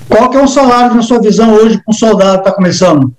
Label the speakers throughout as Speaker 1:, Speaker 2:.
Speaker 1: Qual que é o salário, na sua visão, hoje, para um soldado que está começando?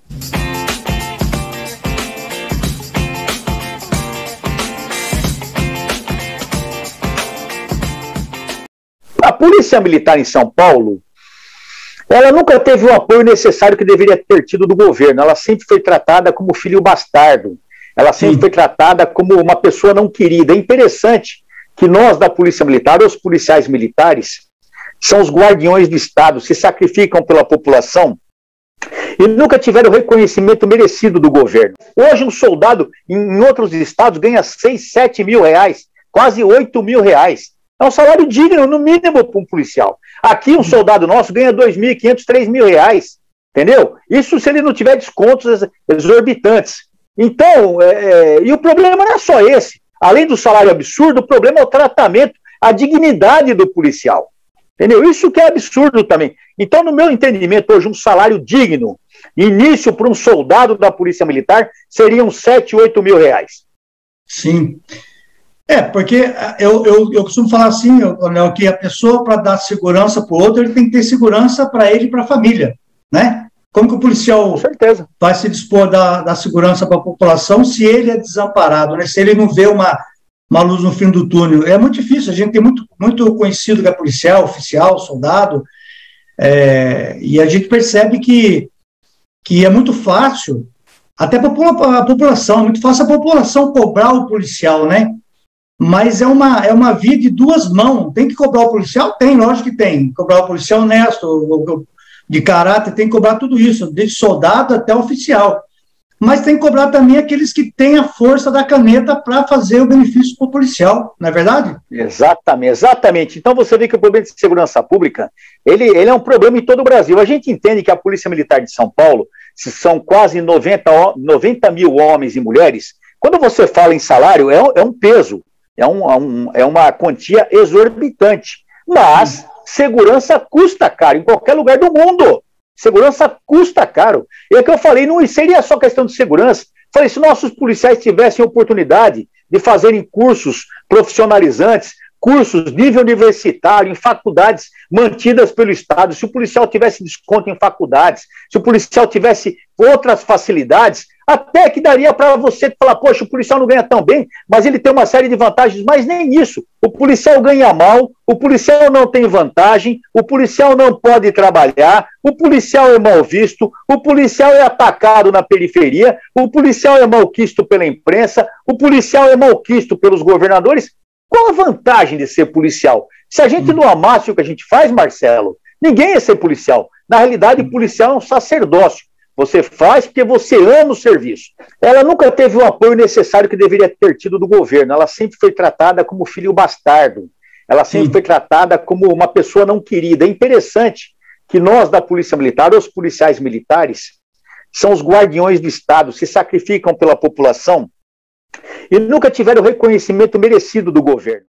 Speaker 2: A Polícia Militar em São Paulo, ela nunca teve o apoio necessário que deveria ter tido do governo. Ela sempre foi tratada como filho bastardo. Ela sempre foi tratada como uma pessoa não querida. É interessante que nós da Polícia Militar, os policiais militares, são os guardiões do Estado, se sacrificam pela população e nunca tiveram o reconhecimento merecido do governo. Hoje um soldado em outros estados ganha 6, 7 mil reais, quase 8 mil reais. É um salário digno, no mínimo, para um policial. Aqui um soldado nosso ganha 2.500, 3 mil reais, entendeu? Isso se ele não tiver descontos exorbitantes. Então, e o problema não é só esse. Além do salário absurdo, o problema é o tratamento, a dignidade do policial. Entendeu? Isso que é absurdo também. Então, no meu entendimento, hoje, um salário digno, início para um soldado da Polícia Militar, seriam 7, 8 mil reais.
Speaker 1: Sim. Porque eu costumo falar assim, Léo, que a pessoa, para dar segurança para o outro, ele tem que ter segurança para ele e para a família, né? Como que o policial vai se dispor da segurança para a população se ele é desamparado, né? Se ele não vê uma luz no fim do túnel? É muito difícil, a gente tem muito conhecido que é policial, oficial, soldado, e a gente percebe que é muito fácil, até para a população, é muito fácil a população cobrar o policial, né? Mas é uma via de duas mãos. Tem que cobrar o policial? Tem, lógico que tem. Cobrar o policial honesto, de caráter, tem que cobrar tudo isso, desde soldado até oficial. Mas tem que cobrar também aqueles que têm a força da caneta para fazer o benefício para o policial, não é verdade?
Speaker 2: Exatamente. Então você vê que o problema de segurança pública, ele é um problema em todo o Brasil. A gente entende que a Polícia Militar de São Paulo, se são quase 90 mil homens e mulheres, quando você fala em salário, é um peso. É uma quantia exorbitante, mas segurança custa caro em qualquer lugar do mundo. Segurança custa caro. E é o que eu falei, não seria só questão de segurança. Falei, se nossos policiais tivessem oportunidade de fazerem cursos profissionalizantes, cursos nível universitário, em faculdades mantidas pelo Estado, se o policial tivesse desconto em faculdades, se o policial tivesse outras facilidades, até que daria para você falar, poxa, o policial não ganha tão bem, mas ele tem uma série de vantagens, mas nem isso. O policial ganha mal, o policial não tem vantagem, o policial não pode trabalhar, o policial é mal visto, o policial é atacado na periferia, o policial é malquisto pela imprensa, o policial é malquisto pelos governadores. Qual a vantagem de ser policial? Se a gente não amasse o que a gente faz, Marcelo, ninguém ia ser policial. Na realidade, o policial é um sacerdócio. Você faz porque você ama o serviço. Ela nunca teve o apoio necessário que deveria ter tido do governo. Ela sempre foi tratada como filho bastardo. Ela sempre foi tratada como uma pessoa não querida. É interessante que nós da Polícia Militar, os policiais militares, são os guardiões do Estado, se sacrificam pela população e nunca tiveram o reconhecimento merecido do governo.